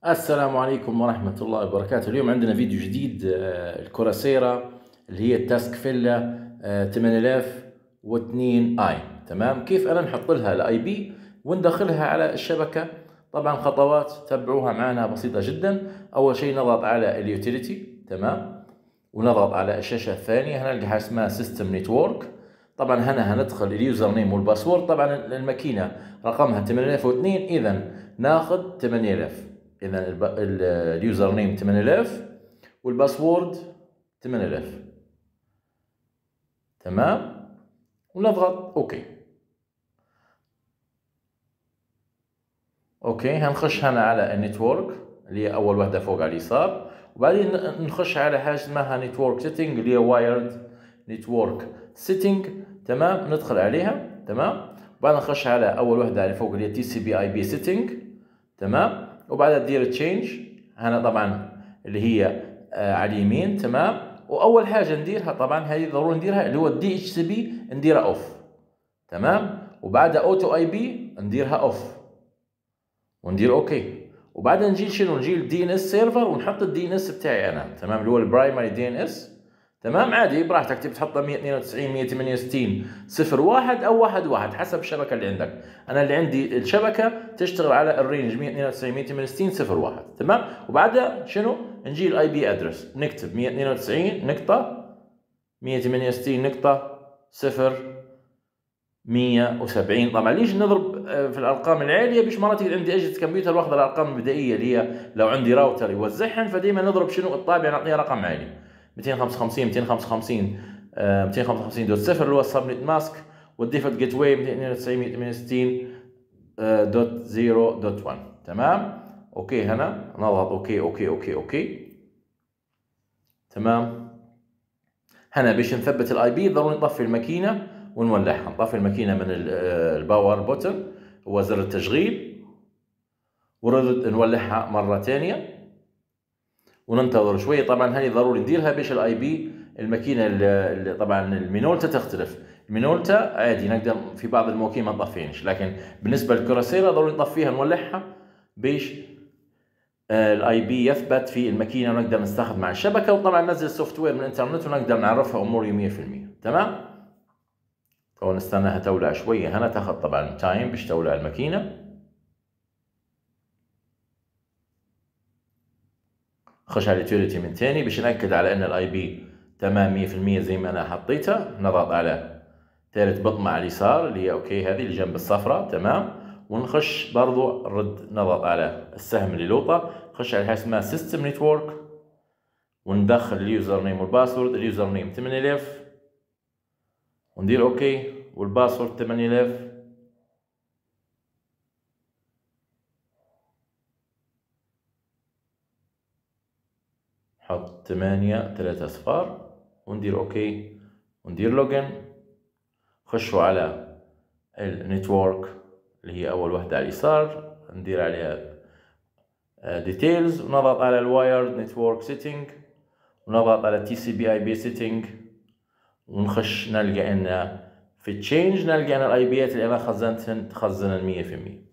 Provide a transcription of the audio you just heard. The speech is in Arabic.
السلام عليكم ورحمة الله وبركاته. اليوم عندنا فيديو جديد، الكوراسيرا اللي هي التاسك فيلا 8002 اي. تمام، كيف انا نحط لها الاي بي وندخلها على الشبكة؟ طبعا خطوات تبعوها معنا بسيطة جدا. اول شيء نضغط على اليوتيليتي، تمام، ونضغط على الشاشة الثانية. هنلقى حاجة اسمها سيستم نتورك. طبعا هنا هندخل اليوزر نيم والباسورد. طبعا الماكينة رقمها 8002، اذا ناخذ 8000. اذا اليوزر نيم 8000 والباسورد 8000. تمام، ونضغط اوكي. هنخش هنا على النتورك اللي هي اول وحده فوق على اليسار، وبعدين نخش على حاجه اسمها نتورك سيتنج اللي هي وايرد نتورك سيتنج. تمام، ندخل عليها. تمام، وبعدين نخش على اول وحده على فوق اللي هي تي سي بي اي بي سيتنج. تمام، وبعدها تدير تشينج هنا طبعا اللي هي على اليمين. تمام، واول حاجه نديرها طبعا هذه ضروري نديرها اللي هو الدي اتش سي بي نديرها اوف. تمام، وبعدها اوتو اي بي نديرها اوف وندير اوكي. وبعدها نجي شنو؟ نجي الدي ان اس سيرفر ونحط الدي ان اس بتاعي انا. تمام، اللي هو البرايمري دي ان اس. تمام، عادي براحتك تبي تحطها 192 168 01 او 11 حسب الشبكه اللي عندك. انا اللي عندي الشبكه تشتغل على الرينج 192 168 01. تمام، وبعدها شنو؟ نجي الاي بي ادرس نكتب 192 نقطه 168 نقطه 170. طبعا ليش نضرب في الارقام العاليه؟ باش مرات عندي اجهزه كمبيوتر واخذ الارقام البدائيه اللي هي لو عندي راوتر يوزعهن، فديما نضرب شنو؟ الطابع نعطيها رقم عالي 255 255 255.0 اللي هو السبنت ماسك، والديفولت جيت واي 292.168.0.1. تمام، اوكي. هنا نضغط اوكي اوكي اوكي اوكي. تمام، هنا باش نثبت الاي بي ضروري نطفي الماكينه ونولعها. نطفي الماكينه من الباور بوتن، هو زر التشغيل، ونرد نولعها مره ثانيه وننتظر شويه. طبعا هذه ضروري نديرها باش الاي بي الماكينه طبعا المينولتا تختلف. المينولتا عادي نقدر في بعض المواكين ما نطفيهاش، لكن بالنسبه للكوراسيرا ضروري نطفيها نولعها باش الاي بي يثبت في الماكينه ونقدر نستخدم مع الشبكه. وطبعا ننزل سوفت وير من الانترنت ونقدر نعرفها اموري 100%. تمام، ونستناها تولع شويه. هنا تاخذ طبعا تايم باش تولع الماكينه. خش على اليوتيليتي من ثاني باش ناكد على ان الاي بي تمام 100% زي ما انا حطيتها. نضغط على ثالث بطمه على اليسار اللي هي اوكي، هذه اللي جنب الصفراء. تمام، ونخش برضو نرد نضغط على السهم اللي لوطه، نخش على حاجه اسمها سيستم نتورك وندخل اليوزر نيم والباسورد. اليوزر نيم 8000 وندير اوكي، والباسورد 8000. حط 8 3 صفار وندير اوكي وندير لوجن. خشوا على النتورك اللي هي اول وحده على اليسار، ندير عليها ديتيلز ونضغط على الوايرد نتورك سيتنج ونضغط على تي سي بي اي بي سيتنج، ونخش نلقى ان في تشينج نلقى ان الاي بيات اللي انا خزنتهن تخزن 100%.